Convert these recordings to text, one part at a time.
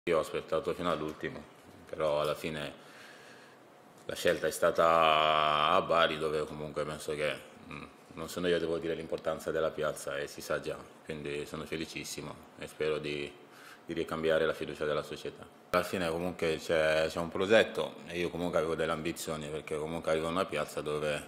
Io ho aspettato fino all'ultimo, però alla fine la scelta è stata a Bari, dove comunque penso che non sono io che devo dire l'importanza della piazza e si sa già, quindi sono felicissimo e spero di ricambiare la fiducia della società. Alla fine comunque c'è un progetto e io comunque avevo delle ambizioni, perché comunque arrivo in una piazza dove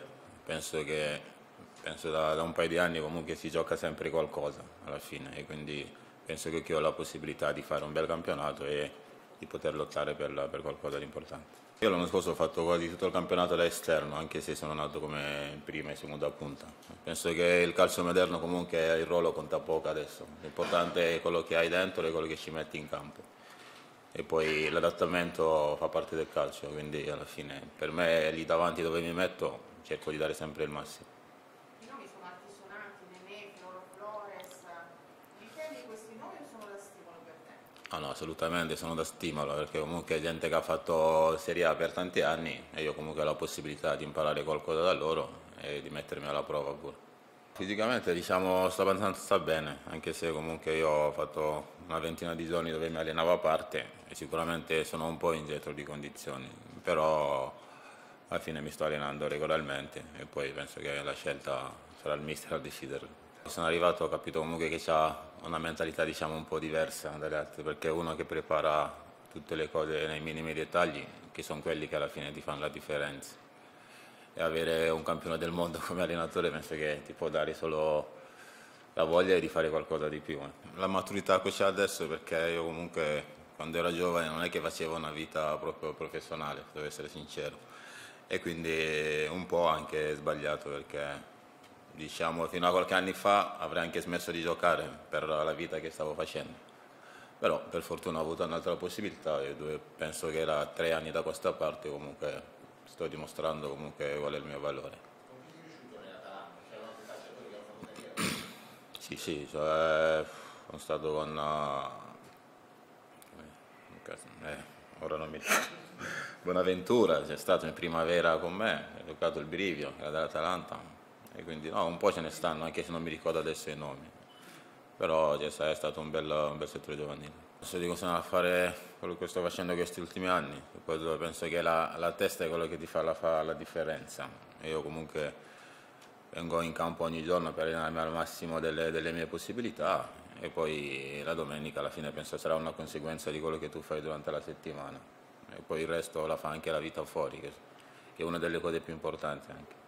penso da un paio di anni comunque si gioca sempre qualcosa alla fine, e quindi penso che ho la possibilità di fare un bel campionato e di poter lottare per qualcosa di importante. Io l'anno scorso ho fatto quasi tutto il campionato da esterno, anche se sono nato come prima e seconda punta. Penso che il calcio moderno comunque il ruolo conta poco adesso, l'importante è quello che hai dentro e quello che ci metti in campo. E poi l'adattamento fa parte del calcio, quindi alla fine per me lì davanti dove mi metto cerco di dare sempre il massimo. I nomi sono altisonanti, Nenè, Floro Flores. Difendi questi nomi o sono da stimolo per te? Ah no, assolutamente sono da stimolo, perché comunque è gente che ha fatto Serie A per tanti anni e io comunque ho la possibilità di imparare qualcosa da loro e di mettermi alla prova pure. Fisicamente diciamo sto abbastanza bene, anche se comunque io ho fatto una ventina di giorni dove mi allenavo a parte e sicuramente sono un po' indietro di condizioni, però alla fine mi sto allenando regolarmente e poi penso che la scelta sarà il mister a deciderlo. Sono arrivato, ho capito comunque che ha una mentalità diciamo un po' diversa dalle altre, perché è uno che prepara tutte le cose nei minimi dettagli, che sono quelli che alla fine ti fanno la differenza. E avere un campione del mondo come allenatore penso che ti può dare solo la voglia di fare qualcosa di più. La maturità che c'è adesso, perché io comunque quando ero giovane non è che facevo una vita proprio professionale, devo essere sincero, e quindi un po' anche sbagliato, perché diciamo fino a qualche anno fa avrei anche smesso di giocare per la vita che stavo facendo. Però per fortuna ho avuto un'altra possibilità e dove penso che da 3 anni da questa parte comunque sto dimostrando comunque qual è il mio valore. Sì, sì, cioè, sono stato con... ora non mi ricordo. Bonaventura, c'è stato in primavera con me, ha giocato il Brivio, era dell'Atalanta, e quindi no, un po' ce ne stanno, anche se non mi ricordo adesso i nomi, però cioè, è stato un bel settore giovanile. Adesso di continuare a fare quello che sto facendo questi ultimi anni, poi penso che la testa è quello che ti fa la differenza. E io comunque vengo in campo ogni giorno per allenarmi al massimo delle mie possibilità e poi la domenica alla fine penso sarà una conseguenza di quello che tu fai durante la settimana e poi il resto la fa anche la vita fuori, che è una delle cose più importanti anche.